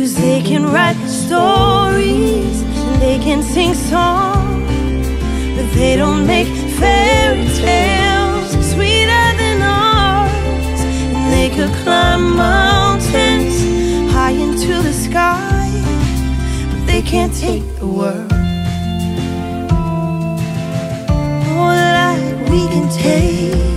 'cause they can write stories and they can sing songs, but they don't make fairy tales sweeter than ours. And they could climb mountains high into the sky, but they can't take the world. Oh, like we can take